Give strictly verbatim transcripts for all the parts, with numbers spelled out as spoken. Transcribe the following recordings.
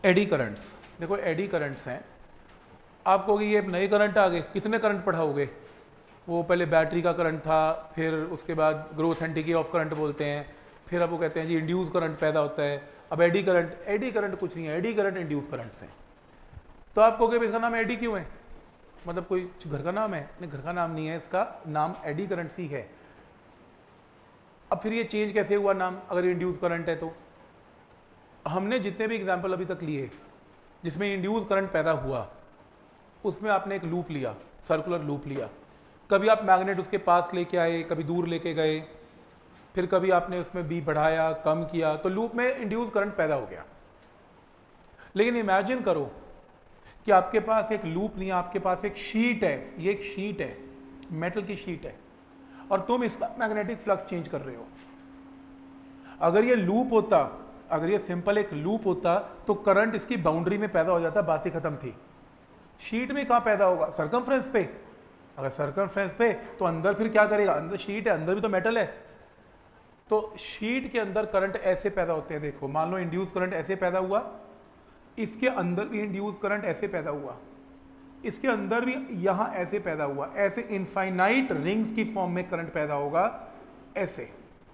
AD currents, देखो eddy currents हैं, आप कहोगे ये नए करंट आ गए, कितने करंट पढ़ाओगे? वो पहले बैटरी का करंट था, फिर उसके बाद growth and decay of current बोलते हैं, फिर अब वो कहते हैं जी इंड्यूस करंट पैदा होता है, अब एडी करंट। एडी करंट कुछ नहीं है, एडी करंट इंड्यूस करंट से। तो आप कहोगे इसका नाम एडी क्यों है, मतलब कोई घर का नाम है? नहीं, घर का नाम नहीं है, इसका नाम एडी करंट ही है। अब फिर ये चेंज कैसे हुआ नाम, अगर इंड्यूस करंट है तो? हमने जितने भी एग्जाम्पल अभी तक लिए जिसमें इंड्यूस करंट पैदा हुआ, उसमें आपने एक लूप लिया, सर्कुलर लूप लिया। कभी आप मैग्नेट उसके पास लेके आए, कभी दूर लेके गए, फिर कभी आपने उसमें बी बढ़ाया, कम किया, तो लूप में इंड्यूस करंट पैदा हो गया। लेकिन इमेजिन करो कि आपके पास एक लूप नहीं है, आपके पास एक शीट है, ये एक शीट है, मेटल की शीट है, और तुम इसका मैग्नेटिक फ्लक्स चेंज कर रहे हो। अगर ये लूप होता, अगर ये सिंपल एक लूप होता तो करंट इसकी बाउंड्री में पैदा हो जाता, बात ही खत्म थी। शीट में कहां पैदा होगा? सर्कमफ्रेंस पे। अगर सर्कमफ्रेंस पे तो अंदर फिर क्या करेगा? अंदर शीट है, अंदर भी तो मेटल है, तो शीट के अंदर करंट ऐसे पैदा होते हैं। देखो मान लो इंड्यूस करंट ऐसे पैदा हुआ, इसके अंदर भी इंड्यूस करंट ऐसे पैदा हुआ, इसके अंदर भी यहां ऐसे पैदा हुआ, ऐसे इनफाइनाइट रिंग्स की फॉर्म में करंट पैदा होगा ऐसे।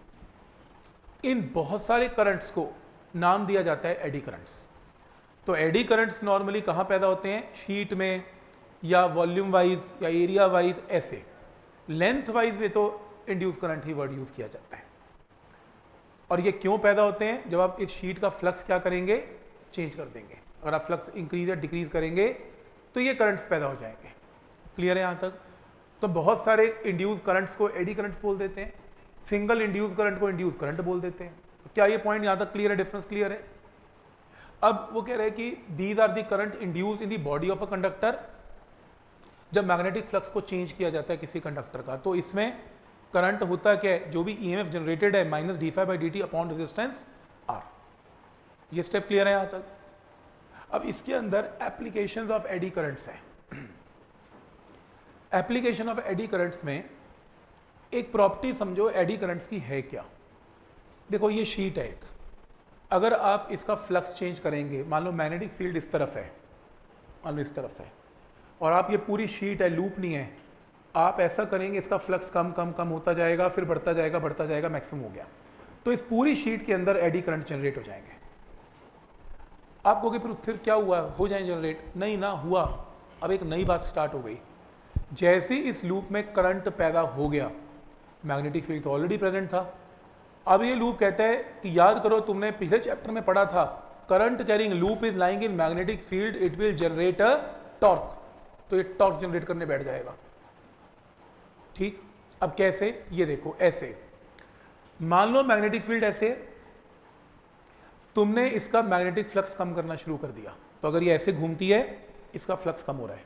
इन बहुत सारे करंट्स को नाम दिया जाता है एडी करंट्स। तो एडी करंट्स नॉर्मली कहां पैदा होते हैं? शीट में, या वॉल्यूम वाइज या एरिया वाइज ऐसे। लेंथ वाइज में तो इंड्यूस करंट ही वर्ड यूज किया जाता है। और ये क्यों पैदा होते हैं? जब आप इस शीट का फ्लक्स क्या करेंगे? चेंज कर देंगे। अगर आप फ्लक्स इंक्रीज या डिक्रीज करेंगे तो ये करंट्स पैदा हो जाएंगे। क्लियर है यहां तक? तो बहुत सारे इंड्यूस करंट्स को एडी करंट्स बोल देते हैं, सिंगल इंड्यूस करंट को इंड्यूस करंट बोल देते हैं। तो क्या ये पॉइंट यहां तक क्लियर है? डिफरेंस क्लियर है? अब वो कह रहे हैं कि these are the current induced in the body of a conductor. जब मैग्नेटिक फ्लक्स को चेंज किया जाता है किसी कंडक्टर का, तो इसमें करंट होता क्या है? जो भी ईएमएफ जनरेटेड है minus D phi by D T upon resistance R. ये स्टेप क्लियर है यहां तक? अब इसके अंदर एप्लीकेशंस ऑफ एडी करंट्स है। एप्लीकेशन ऑफ एडी करंट्स में एक प्रॉपर्टी समझो एडी करंट्स की है क्या। देखो ये शीट है एक, अगर आप इसका फ्लक्स चेंज करेंगे, मान लो मैग्नेटिक फील्ड इस तरफ है, मान लो इस तरफ है, और आप ये पूरी शीट है, लूप नहीं है, आप ऐसा करेंगे इसका फ्लक्स कम कम कम होता जाएगा, फिर बढ़ता जाएगा बढ़ता जाएगा, मैक्सिमम हो गया, तो इस पूरी शीट के अंदर एडी करंट जनरेट हो जाएंगे। आप कहोगे फिर फिर क्या हुआ? हो जाए जनरेट? नहीं ना हुआ। अब एक नई बात स्टार्ट हो गई। जैसे इस लूप में करंट पैदा हो गया, मैग्नेटिक फील्ड तो ऑलरेडी प्रेजेंट था, अब ये लूप कहता है कि याद करो तुमने पिछले चैप्टर में पढ़ा था, current carrying loop is lying in magnetic field, it will generate a torque. तो ये टॉर्क जनरेट करने बैठ जाएगा। ठीक, अब कैसे? ये देखो ऐसे, मान लो मैग्नेटिक फील्ड ऐसे, तुमने इसका मैग्नेटिक फ्लक्स कम करना शुरू कर दिया, तो अगर ये ऐसे घूमती है, इसका फ्लक्स कम हो रहा है।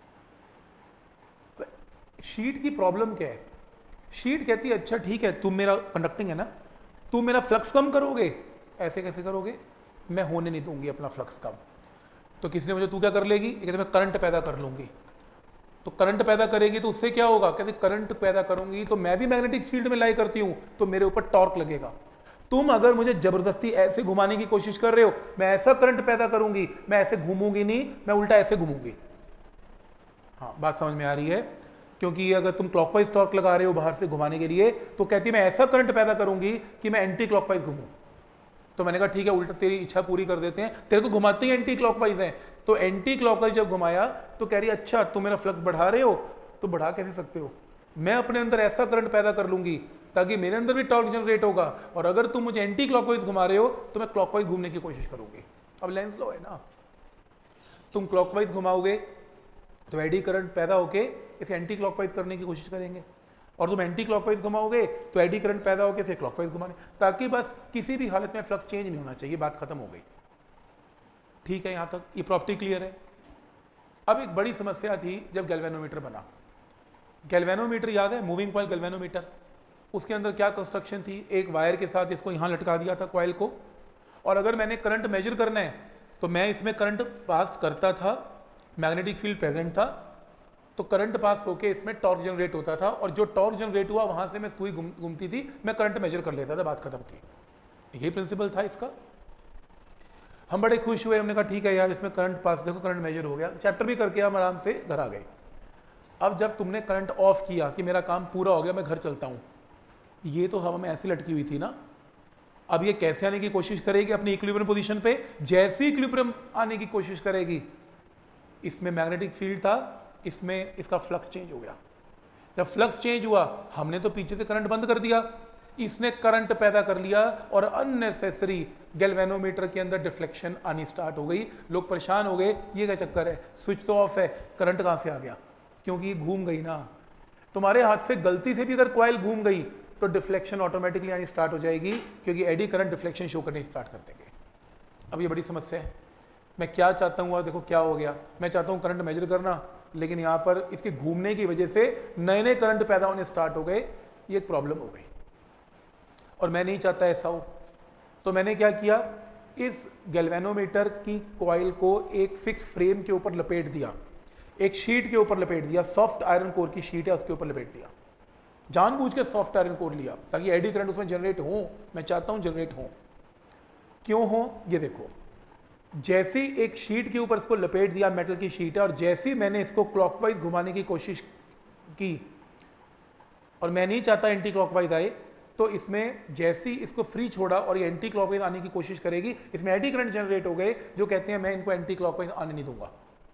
शीट की प्रॉब्लम क्या है? शीट कहती है अच्छा ठीक है, तुम मेरा कंडक्टिंग है ना, तुम मेरा फ्लक्स कम करोगे। ऐसे कैसे करोगे? मैं होने नहीं दूंगी अपना फ्लक्स कम। तो किसी ने मुझे तू क्या कर लेगी? ये कहते मैं करंट पैदा कर लूंगी। तो करंट पैदा करेगी तो उससे क्या होगा? कहते करंट पैदा करूंगी तो मैं भी मैग्नेटिक फील्ड में लाई करती हूं, तो मेरे ऊपर टॉर्क लगेगा। तुम अगर मुझे जबरदस्ती ऐसे घुमाने की कोशिश कर रहे हो, मैं ऐसा करंट पैदा करूंगी, मैं ऐसे घूमूंगी नहीं, मैं उल्टा ऐसे घूमूंगी। हाँ, बात समझ में आ रही है? क्योंकि अगर तुम क्लॉकवाइज टॉर्क लगा रहे हो बाहर से घुमाने के लिए, तो कहती मैं ऐसा करंट पैदा करूंगी कि मैं एंटी क्लॉकवाइज घूमूं। तो मैंने कहा ठीक है, उल्टा तेरी इच्छा पूरी कर देते हैं, तेरे को घुमाते ही एंटी क्लॉकवाइज है। तो एंटी क्लॉकवाइज जब घुमाया तो कह रही अच्छा तुम मेरा फ्लक्स बढ़ा रहे हो, तो बढ़ा कैसे सकते हो? मैं अपने अंदर ऐसा करंट पैदा कर लूंगी ताकि मेरे अंदर भी टॉर्क जनरेट होगा, और अगर तुम मुझे एंटी क्लॉकवाइज घुमा रहे हो तो मैं क्लॉकवाइज घूमने की कोशिश करूंगी। अब लेंस लॉ है ना, तुम क्लॉकवाइज घुमाओगे तो एडी करंट पैदा होके इसे एंटी क्लॉकवाइज करने की कोशिश करेंगे, और तुम एंटी क्लॉकवाइज घुमाओगे तो एडी करंट पैदा होकर इसे क्लॉकवाइज घुमाने, ताकि बस किसी भी हालत में फ्लक्स चेंज नहीं होना चाहिए। बात खत्म हो गई। ठीक है, यहां तक ये प्रॉपर्टी क्लियर है? अब एक बड़ी समस्या थी जब गैल्वेनोमीटर बना। गैल्वेनोमीटर याद है, मूविंग कॉइल गैल्वेनोमीटर, उसके अंदर क्या कंस्ट्रक्शन थी? एक वायर के साथ इसको यहां लटका दिया था कॉइल को, और अगर मैंने करंट मेजर करना है तो मैं इसमें करंट पास करता था, मैग्नेटिक फील्ड प्रेजेंट था, तो करंट पास होके इसमें टॉर्क जनरेट होता था, और जो टॉर्क जनरेट हुआ वहां से मैं सुई घूमती थी, मैं करंट मेजर कर लेता था, बात खत्म थी। यही प्रिंसिपल था इसका। हम बड़े खुश हुए, हमने कहा ठीक है यार इसमें करंट पास, देखो करंट मेजर हो गया, चैप्टर भी करके हम आराम से घर आ गए। अब जब तुमने करंट ऑफ किया कि मेरा काम पूरा हो गया, मैं घर चलता हूँ, ये तो हवा में ऐसी लटकी हुई थी ना, अब ये कैसे आने की कोशिश करेगी अपनी इक्विलिब्रियम पोजीशन पे, जैसी इक्विलिब्रियम आने की कोशिश करेगी, इसमें मैग्नेटिक फील्ड था, इसमें इसका फ्लक्स चेंज हो गया। जब फ्लक्स चेंज हुआ, हमने तो पीछे से करंट बंद कर दिया, इसने करंट पैदा कर लिया और अननेसेसरी गैल्वेनोमीटर के अंदर डिफ्लेक्शन आनी स्टार्ट हो गई। लोग परेशान हो गए, ये क्या चक्कर है, स्विच तो ऑफ है, करंट कहाँ से आ गया, क्योंकि ये घूम गई ना। तुम्हारे हाथ से गलती से भी अगर कॉइल घूम गई तो डिफ्लेक्शन ऑटोमेटिकली आनी स्टार्ट हो जाएगी, क्योंकि एडी करंट डिफ्लेक्शन शो करने स्टार्ट कर देंगे। अब ये बड़ी समस्या है। मैं क्या चाहता हूँ, देखो क्या हो गया, मैं चाहता हूँ करंट मेजर करना, लेकिन यहाँ पर इसके घूमने की वजह से नए नए करंट पैदा होने स्टार्ट हो गए, ये एक प्रॉब्लम हो गई और मैं नहीं चाहता ऐसा हो। तो मैंने क्या किया, इस गैल्वेनोमीटर की कॉइल को एक फिक्स फ्रेम के ऊपर लपेट दिया, एक शीट के ऊपर लपेट दिया, सॉफ्ट आयरन कोर की शीट है उसके ऊपर लपेट दिया, जानबूझ के सॉफ्ट आयरन कोर लिया ताकि एडी करंट उसमें जनरेट हो, मैं चाहता हूं जनरेट हो। क्यों हो, ये देखो, जैसी एक शीट के ऊपर इसको लपेट दिया, मेटल की शीट है, और जैसी मैंने इसको क्लॉकवाइज घुमाने की कोशिश की, और मैं नहीं चाहता एंटी क्लॉकवाइज आए, तो इसमें जैसी इसको फ्री छोड़ा और ये एंटी क्लॉकवाइज आने की कोशिश करेगी, इसमें एडी करंट जनरेट हो गए, जो कहते हैं मैं इनको एंटी क्लॉकवाइज आने नहीं दूंगा।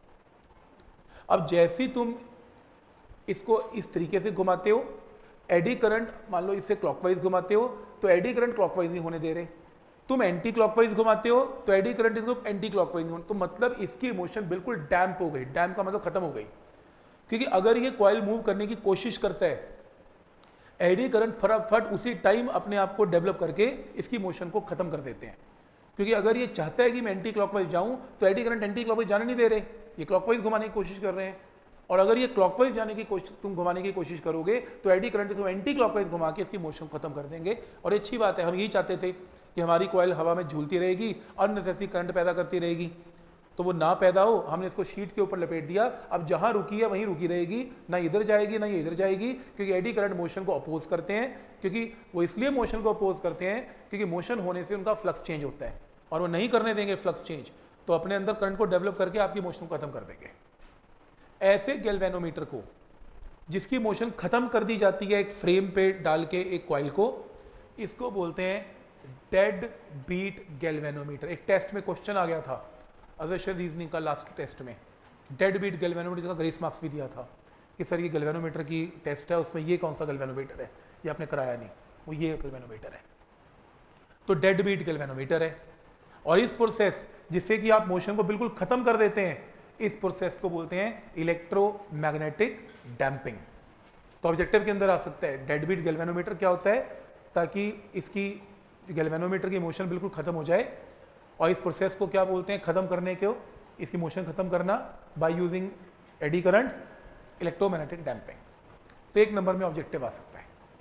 अब जैसी तुम इसको इस तरीके से घुमाते हो, एडी करंट मान लो इससे क्लॉकवाइज घुमाते हो तो एडी करंट क्लॉकवाइज नहीं होने दे रहे, तुम एंटी क्लॉकवाइज घुमाते हो तो एडी करंट इसको एंटी क्लॉकवाइज होने, तो मतलब इसकी मोशन बिल्कुल डैम्प हो गई, डैम्प का मतलब खत्म हो गई। क्योंकि अगर ये कॉइल मूव करने की कोशिश करता है, एडी करंट फटाफट उसी टाइम अपने आप को डेवलप करके इसकी मोशन को खत्म कर देते हैं। क्योंकि अगर ये चाहता है कि मैं एंटी क्लॉकवाइज जाऊं तो एडी करंट एंटी क्लॉकवाइज जाने नहीं दे रहे, ये क्लॉकवाइज घुमाने की कोशिश कर रहे हैं, और अगर ये क्लॉकवाइज जाने की कोशिश तुम घुमाने की कोशिश करोगे तो एडी करंट इसको एंटी क्लॉकवाइज घुमा के इसकी मोशन खत्म कर देंगे। और ये अच्छी बात है, हम यही चाहते थे कि हमारी कॉइल हवा में झूलती रहेगी, अननेसेसरी करंट पैदा करती रहेगी, तो वो ना पैदा हो, हमने इसको शीट के ऊपर लपेट दिया। अब जहां रुकी है वहीं रुकी रहेगी, ना इधर जाएगी ना ये इधर जाएगी, क्योंकि एडी करंट मोशन को अपोज करते हैं। क्योंकि वो इसलिए मोशन को अपोज करते हैं क्योंकि मोशन होने से उनका फ्लक्स चेंज होता है, और वो नहीं करने देंगे फ्लक्स चेंज, तो अपने अंदर करंट को डेवलप करके आपकी मोशन को खत्म कर देंगे। ऐसे गैल्वेनोमीटर को जिसकी मोशन खत्म कर दी जाती है एक फ्रेम पे डाल के एक कॉइल को, इसको बोलते हैं डेड बीट गैल्वेनोमीटर। एक टेस्ट में क्वेश्चन आ गया था अजर्शन रीजनिंग का, लास्ट टेस्ट में डेड बीट गैल्वेनोमीटर, जिसका ग्रेस मार्क्स भी दिया था कि सर ये गैल्वेनोमीटर की टेस्ट है, उसमें ये कौन सा गैल्वेनोमीटर है, ये आपने कराया नहीं, वो ये गैल्वेनोमीटर है। तो डेड बीट गैल्वेनोमीटर है, और इस प्रोसेस जिससे कि आप मोशन को बिल्कुल खत्म कर देते हैं, इस प्रोसेस को बोलते हैं इलेक्ट्रोमैग्नेटिक डैम्पिंग। तो ऑब्जेक्टिव के अंदर आ सकता है डेड बीट गैल्वेनोमीटर क्या होता है, ताकि इसकी गैल्वेनोमीटर की मोशन बिल्कुल खत्म हो जाए, और इस प्रोसेस को क्या बोलते हैं, खत्म करने को, इसकी मोशन खत्म करना by using eddy currents, electromagnetic damping. तो एक नंबर में ऑब्जेक्टिव आ सकता है।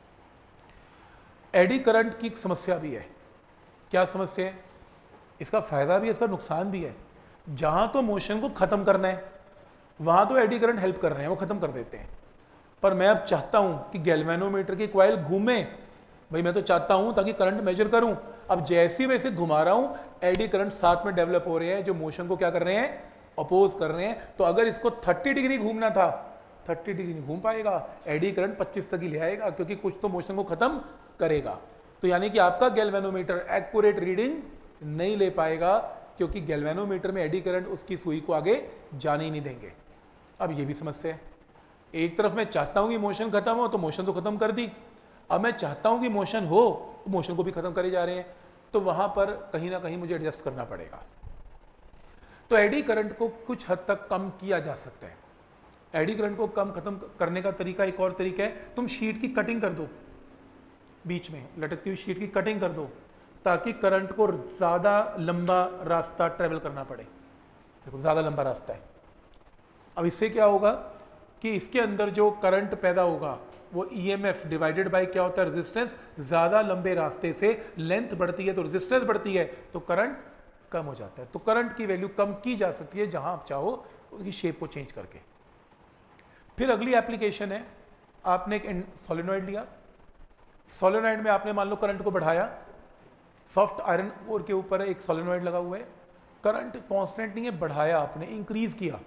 एडी करंट की समस्या भी है। क्या समस्या है, इसका फायदा भी है, इसका नुकसान भी है। जहां तो मोशन को खत्म करना है वहां तो एडी करंट हेल्प कर रहे हैं, वो खत्म कर देते हैं। पर मैं अब चाहता हूं कि गैल्वेनोमीटर की कॉइल घूमे, भाई मैं तो चाहता हूं ताकि करंट मेजर करूं। अब जैसी मैं इसे घुमा रहा हूं, एडी करंट साथ में डेवलप हो रहे हैं, जो मोशन को क्या कर रहे हैं, अपोज कर रहे हैं। तो अगर इसको तीस डिग्री घूमना था, तीस डिग्री नहीं घूम पाएगा, एडी करंट पच्चीस तक ही ले आएगा, क्योंकि कुछ तो मोशन को खत्म करेगा। तो यानी कि आपका गैल्वेनोमीटर एक्यूरेट रीडिंग नहीं ले पाएगा, क्योंकि गैल्वेनोमीटर में एडी करंट उसकी सुई को आगे जाने ही नहीं देंगे। अब ये भी समस्या है, एक तरफ मैं चाहता हूं कि मोशन खत्म हो, तो मोशन तो खत्म कर दी, अब मैं चाहता हूं कि मोशन हो, तो मोशन को भी खत्म करे जा रहे हैं, तो वहां पर कहीं ना कहीं मुझे एडजस्ट करना पड़ेगा। तो एडी करंट को कुछ हद तक कम किया जा सकता है। एडी करंट को कम खत्म करने का तरीका एक और तरीका है, तुम शीट की कटिंग कर दो, बीच में लटकती हुई शीट की कटिंग कर दो, ताकि करंट को ज़्यादा लंबा रास्ता ट्रेवल करना पड़े। देखो ज़्यादा लंबा रास्ता है, अब इससे क्या होगा कि इसके अंदर जो करंट पैदा होगा वो ईएमएफ डिवाइडेड बाय क्या होता है, रेजिस्टेंस। ज़्यादा लंबे रास्ते से लेंथ बढ़ती है तो रेजिस्टेंस बढ़ती है, तो करंट कम हो जाता है। तो करंट की वैल्यू कम की जा सकती है जहां आप चाहो उसकी शेप को चेंज करके। फिर अगली एप्लीकेशन है, आपने एक सोलेनॉइड लिया, सोलेनॉइड में आपने मान लो करंट को बढ़ाया, सॉफ्ट आयरन ओर के ऊपर एक सोलेनॉइड लगा हुआ है, करंट कांस्टेंट नहीं है, बढ़ाया आपने, इंक्रीज किया,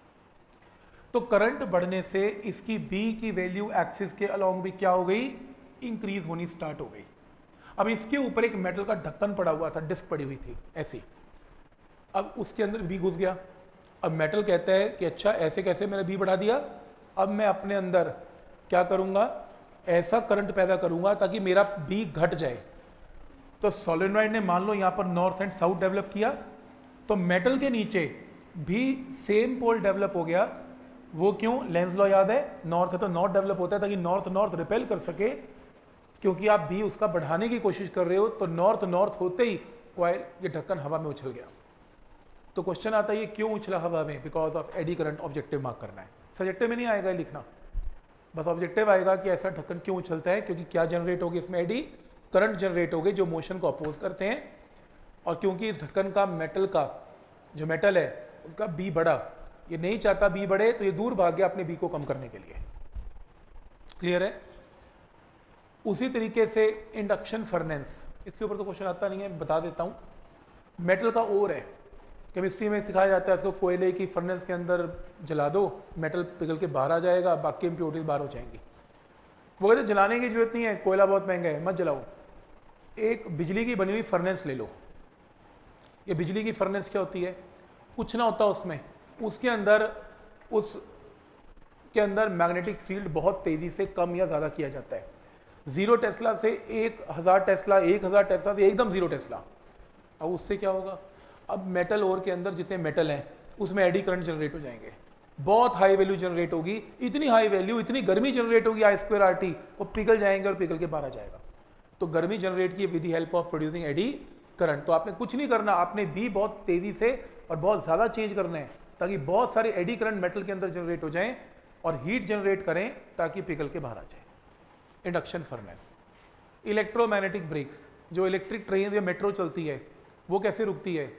तो करंट बढ़ने से इसकी बी की वैल्यू एक्सिस के अलोंग भी क्या हो गई, इंक्रीज होनी स्टार्ट हो गई। अब इसके ऊपर एक मेटल का ढक्कन पड़ा हुआ था, डिस्क पड़ी हुई थी ऐसी, अब उसके अंदर बी घुस गया। अब मेटल कहता है कि अच्छा ऐसे कैसे मैंने बी बढ़ा दिया, अब मैं अपने अंदर क्या करूंगा, ऐसा करंट पैदा करूंगा ताकि मेरा बी घट जाए। तो सोलेनॉइड ने मान लो यहां पर नॉर्थ एंड साउथ डेवलप किया, तो मेटल के नीचे भी सेम पोल डेवलप हो गया। वो क्यों, लेंस लॉ याद है, नॉर्थ है तो नॉर्थ डेवलप होता है ताकि नॉर्थ नॉर्थ रिपेल कर सके, क्योंकि आप बी उसका बढ़ाने की कोशिश कर रहे हो, तो नॉर्थ नॉर्थ होते ही कॉइल ये ढक्कन हवा में उछल गया। तो क्वेश्चन आता है ये क्यों उछला हवा में, because of eddy current. Objective mark करना है, सब्जेक्टिव में नहीं आएगा लिखना, बस ऑब्जेक्टिव आएगा कि ऐसा ढक्कन क्यों उछलता है, क्योंकि क्या जनरेट होगी इसमें, एडी करंट जनरेट होगी जो मोशन को अपोज करते हैं। और क्योंकि इस ढक्कन का मेटल का जो मेटल है उसका बी बढ़ा, ये नहीं चाहता बी बढ़े, तो ये दूर भाग गया अपने बी को कम करने के लिए। क्लियर है। उसी तरीके से इंडक्शन फर्नेस, इसके ऊपर तो क्वेश्चन आता नहीं है, बता देता हूँ। मेटल का ओर है, केमिस्ट्री में सिखाया जाता है इसको, कोयले की फर्नेस के अंदर जला दो, मेटल पिघल के बाहर आ जाएगा, बाकी इम्प्योरिटीज बाहर हो जाएंगी। वो कहते जलाने की जरूरत नहीं है, कोयला बहुत महंगा है, मत जलाओ। एक बिजली की बनी हुई फर्नेस ले लो। ये बिजली की फर्नेस क्या होती है, कुछ ना होता उसमें, उसके अंदर उस के अंदर मैग्नेटिक फील्ड बहुत तेजी से कम या ज़्यादा किया जाता है। जीरो टेस्ला से एक हज़ार टेस्ला, एक हज़ार टेस्ला से एकदम जीरो टेस्ला। अब उससे क्या होगा, अब मेटल ओर के अंदर जितने मेटल हैं उसमें एडी करंट जनरेट हो जाएंगे, बहुत हाई वैल्यू जनरेट होगी, इतनी हाई वैल्यू, इतनी गर्मी जनरेट होगी, आई स्क्वायर आर टी, वो पिघल जाएंगे और पिघल के बाहर आ जाएगा। तो गर्मी जनरेट की with the help of producing eddy current. तो आपने कुछ नहीं करना, आपने भी बहुत तेजी से और बहुत ज़्यादा चेंज करना है ताकि बहुत सारे एडी करंट मेटल के अंदर जनरेट हो जाएं और हीट जनरेट करें ताकि पिघल के बाहर आ जाए। Induction furnace. इलेक्ट्रोमैग्नेटिक ब्रेक्स, जो इलेक्ट्रिक ट्रेन या मेट्रो चलती है वो कैसे रुकती है,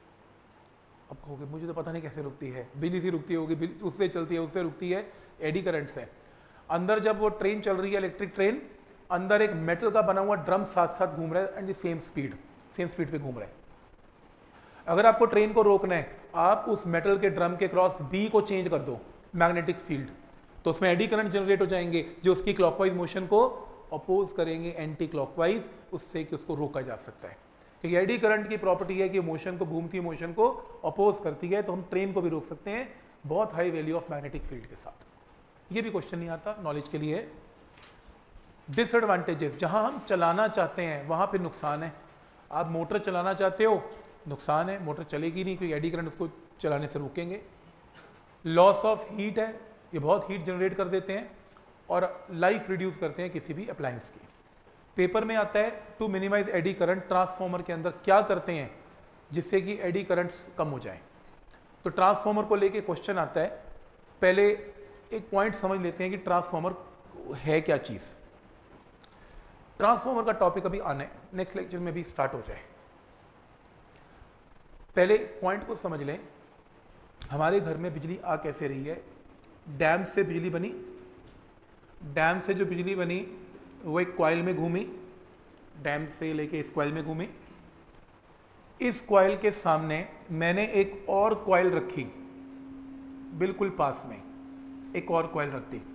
अब कहोगे मुझे तो पता नहीं कैसे रुकती है, बिजली से रुकती होगी, उससे चलती है, उससे रुकती है, एडी करंट से। अंदर जब वो ट्रेन चल रही है, इलेक्ट्रिक ट्रेन, अंदर एक मेटल का बना हुआ ड्रम साथ साथ घूम रहा है and same speed same speed पे घूम रहा है। अगर आपको ट्रेन को रोकना है, आप उस मेटल के ड्रम के क्रॉस बी को चेंज कर दो मैग्नेटिक फील्ड, तो उसमें एडी करंट जनरेट हो जाएंगे जो उसकी क्लॉकवाइज मोशन को अपोज करेंगे एंटी क्लॉकवाइज, उससे कि उसको रोका जा सकता है। क्योंकि एडी करंट की प्रॉपर्टी है कि मोशन को, घूमती हुई मोशन को अपोज करती है, तो हम ट्रेन को भी रोक सकते हैं बहुत high value of magnetic field के साथ। ये भी क्वेश्चन नहीं आता, नॉलेज के लिए। डिसएडवांटेजेस, जहां हम चलाना चाहते हैं वहां पे नुकसान है। आप मोटर चलाना चाहते हो, नुकसान है, मोटर चलेगी नहीं क्योंकि एडी करंट उसको चलाने से रोकेंगे। लॉस ऑफ हीट है, ये बहुत हीट जनरेट कर देते हैं और लाइफ रिड्यूस करते हैं किसी भी अप्लायंस की। पेपर में आता है to minimize eddy current, transformer के अंदर क्या करते हैं जिससे कि एडी करंट कम हो जाए। तो ट्रांसफॉर्मर को लेके क्वेश्चन आता है। पहले एक पॉइंट समझ लेते हैं कि ट्रांसफॉर्मर है क्या चीज़। ट्रांसफॉर्मर का टॉपिक अभी आना है, नेक्स्ट लेक्चर में भी स्टार्ट हो जाए। पहले पॉइंट को समझ लें, हमारे घर में बिजली आ कैसे रही है, डैम से बिजली बनी, डैम से जो बिजली बनी वो एक कॉइल में घूमी, डैम से लेके इस कॉइल में घूमी, इस कॉइल के सामने मैंने एक और कॉइल रखी, बिल्कुल पास में एक और कॉइल रख दी।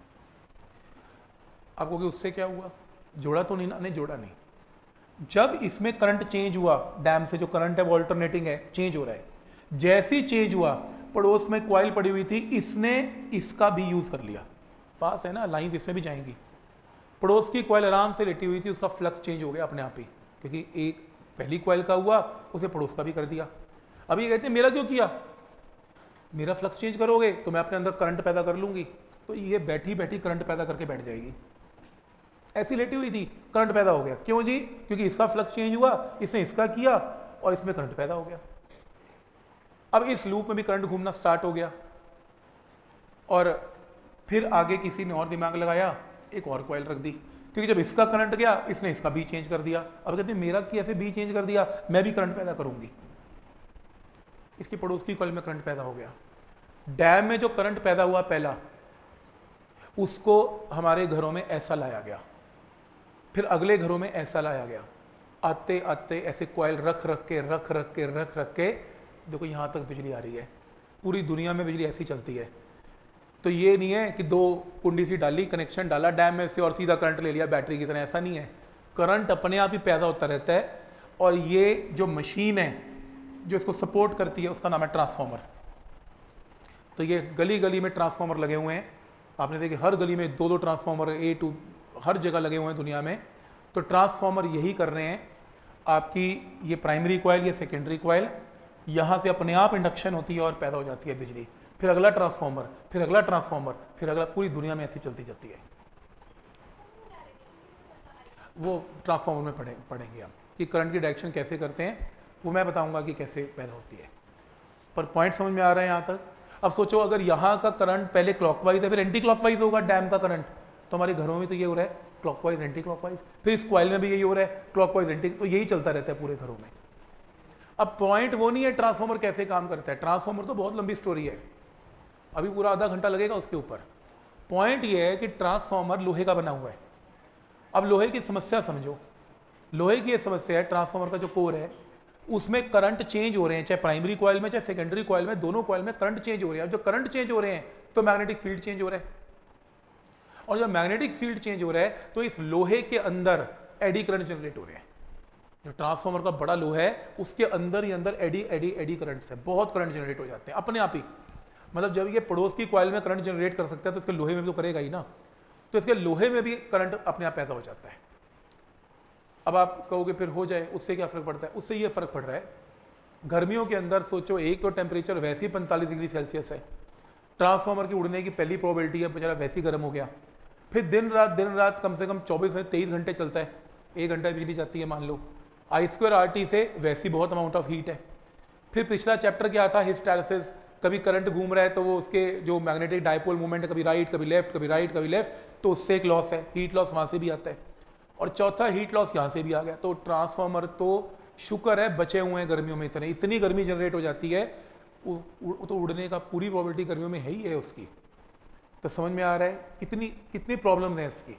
आपको कि उससे क्या हुआ, जोड़ा तो नहीं ना, नहीं जोड़ा नहीं। जब इसमें करंट चेंज हुआ, डैम से जो करंट है वो अल्टरनेटिंग है, चेंज हो रहा है, जैसे ही चेंज हुआ पड़ोस में कॉइल पड़ी हुई थी, इसने इसका भी यूज कर लिया, पास है ना, लाइंस इसमें भी जाएंगी। पड़ोस की कॉइल आराम से लेटी हुई थी, उसका फ्लक्स चेंज हो गया अपने आप ही, क्योंकि एक पहली कॉइल का हुआ, उसे पड़ोस का भी कर दिया। अब ये कहते हैं मेरा क्यों किया, मेरा फ्लक्स चेंज करोगे तो मैं अपने अंदर करंट पैदा कर लूंगी, तो ये बैठी बैठी करंट पैदा करके बैठ जाएगी। ऐसी लेटी हुई थी, करंट पैदा हो गया, क्यों जी, क्योंकि इसका फ्लक्स चेंज हुआ, इसने इसका किया और इसमें करंट पैदा हो गया। अब इस लूप में भी करंट घूमना स्टार्ट हो गया और फिर आगे किसी ने और दिमाग लगाया, एक और कॉइल रख दी, क्योंकि जब इसका करंट गया इसने इसका बी चेंज कर दिया। अब कहते हैं मेरा कैसे बी चेंज कर दिया, मैं भी करंट पैदा करूंगी। इसकी पड़ोस की कॉइल में करंट पैदा हो गया। डैम में जो करंट पैदा हुआ पहला, उसको हमारे घरों में ऐसा लाया गया, फिर अगले घरों में ऐसा लाया गया, आते आते ऐसे कॉइल रख रख के रख रख के रख रख के देखो यहाँ तक बिजली आ रही है, पूरी दुनिया में बिजली ऐसी चलती है। तो ये नहीं है कि दो कुंडी सी डाली, कनेक्शन डाला डैम में से और सीधा करंट ले लिया बैटरी की तरह, ऐसा नहीं है। करंट अपने आप ही पैदा होता रहता है, और ये जो मशीन है जो इसको सपोर्ट करती है उसका नाम है ट्रांसफार्मर। तो ये गली गली में ट्रांसफार्मर लगे हुए हैं, आपने देखे हर गली में दो दो ट्रांसफार्मर, ए टू हर जगह लगे हुए हैं दुनिया में। तो ट्रांसफार्मर यही कर रहे हैं, आपकी ये प्राइमरी कॉइल, ये सेकेंडरी कॉइल, यहाँ से अपने आप इंडक्शन होती है और पैदा हो जाती है बिजली, फिर अगला ट्रांसफार्मर, फिर अगला ट्रांसफार्मर, फिर अगला, पूरी दुनिया में ऐसी चलती जाती है। वो ट्रांसफार्मर में पढ़े पढ़ेंगे हम कि करंट की डायरेक्शन कैसे करते हैं, वो मैं बताऊंगा कि कैसे पैदा होती है। पर पॉइंट समझ में आ रहा है यहाँ तक? अब सोचो अगर यहाँ का करंट पहले क्लॉकवाइज है फिर एंटी क्लॉकवाइज होगा डैम का करंट, तो हमारे घरों में तो ये हो रहा है क्लॉकवाइज एंटी क्लॉकवाइज, फिर इस कॉइल में भी यही हो रहा है क्लॉकवाइज एंटी, तो यही चलता रहता है पूरे घरों में। अब पॉइंट वो नहीं है ट्रांसफार्मर कैसे काम करता है, ट्रांसफार्मर तो बहुत लंबी स्टोरी है, अभी पूरा आधा घंटा लगेगा उसके ऊपर। पॉइंट ये है कि ट्रांसफार्मर लोहे का बना हुआ है। अब लोहे की समस्या समझो, लोहे की ये समस्या है, ट्रांसफार्मर का जो कोर है उसमें करंट चेंज हो रहे हैं, चाहे प्राइमरी कॉइल में चाहे सेकेंडरी कॉइल में, दोनों कॉइल में करंट चेंज हो रहे हैं। जो करंट चेंज हो रहे हैं तो मैग्नेटिक फील्ड चेंज हो रहा है, और जब मैग्नेटिक फील्ड चेंज हो रहा है तो इस लोहे के अंदर एडी करंट जनरेट हो रहे हैं। जो ट्रांसफार्मर का बड़ा लोहा है उसके अंदर ही अंदर एडी एडी एडी करंट से बहुत करंट जनरेट हो जाते हैं अपने आप ही। मतलब जब ये पड़ोस की कॉइल में करंट जनरेट कर सकता है तो इसके लोहे में भी तो करेगा ही ना, तो इसके लोहे में भी करंट अपने आप पैदा हो जाता है। अब आप कहोगे फिर हो जाए, उससे क्या फर्क पड़ता है? उससे ये फर्क पड़ रहा है, गर्मियों के अंदर सोचो एक तो टेम्परेचर वैसे ही पैंतालीस डिग्री सेल्सियस है, ट्रांसफार्मर की उड़ने की पहली प्रोबेबिलिटी है बेचारा वैसे ही गर्म हो गया, फिर दिन रात दिन रात कम से कम चौबीस में तेईस घंटे चलता है, एक घंटा बिजली जाती है मान लो, आई स्क्वायर आर टी से वैसे ही बहुत अमाउंट ऑफ हीट है। फिर पिछला चैप्टर क्या था, हिस्टैरिसीस, कभी करंट घूम रहा है तो वो उसके जो मैग्नेटिक डायपोल मूवमेंट कभी राइट कभी लेफ्ट कभी राइट कभी लेफ्ट, तो उससे एक लॉस है, हीट लॉस वहाँ से भी आता है, और चौथा हीट लॉस यहाँ से भी आ गया। तो ट्रांसफार्मर तो शुक्र है बचे हुए हैं गर्मियों में, इतने इतनी गर्मी जनरेट हो जाती है, उ, उ, तो उड़ने का पूरी प्रोबेबिलिटी गर्मियों में है ही है उसकी। तो समझ में आ रहा है कितनी कितनी प्रॉब्लम है इसकी।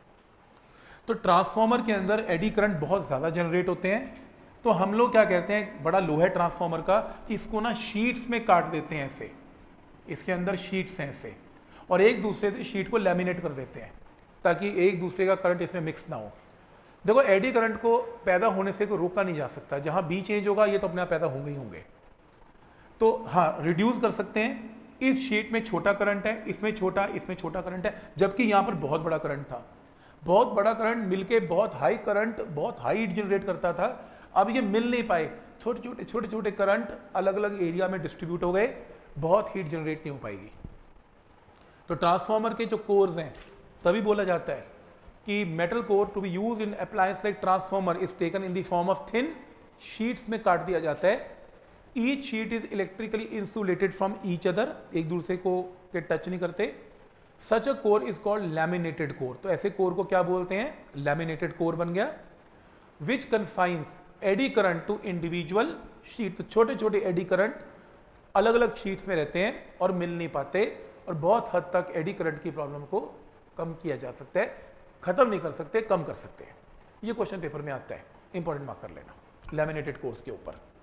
तो ट्रांसफार्मर के अंदर एडी करंट बहुत ज़्यादा जनरेट होते हैं, तो हम लोग क्या कहते हैं, बड़ा लोहा है ट्रांसफार्मर का, इसको ना शीट्स में काट देते हैं ऐसे, इसके अंदर शीट्स हैं ऐसे, और एक दूसरे से शीट को लैमिनेट कर देते हैं ताकि एक दूसरे का करंट इसमें मिक्स ना हो। देखो एडी करंट को पैदा होने से कोई रोका नहीं जा सकता, जहाँ बी चेंज होगा ये तो अपने आप पैदा होंगे ही होंगे। तो हाँ रिड्यूस कर सकते हैं, इस शीट में छोटा करंट है, इसमें छोटा, इसमें छोटा करंट है, जबकि यहाँ पर बहुत बड़ा करंट था, बहुत बड़ा करंट मिलके बहुत हाई करंट, बहुत हाई हीट जनरेट करता था। अब ये मिल नहीं पाए, छोटे छोटे छोटे छोटे करंट अलग अलग एरिया में डिस्ट्रीब्यूट हो गए, बहुत हीट जनरेट नहीं हो पाएगी। तो ट्रांसफार्मर के जो कोर्स हैं तभी बोला जाता है कि metal core to be use in appliance like transformer is taken in the form of thin sheets में काट दिया जाता है। Each sheet is electrically insulated from each other, एक दूसरे को के टच नहीं करते। Such a core is called laminated core, तो ऐसे कोर को क्या बोलते हैं, लैमिनेटेड कोर बन गया। Which confines eddy current to individual sheet, तो छोटे छोटे एडी करंट अलग अलग शीट्स में रहते हैं और मिल नहीं पाते, और बहुत हद तक एडी करंट की प्रॉब्लम को कम किया जा सकता है, खत्म नहीं कर सकते, कम कर सकते हैं। ये क्वेश्चन पेपर में आता है, इंपॉर्टेंट मार्क कर लेना लैमिनेटेड कोर्स के ऊपर।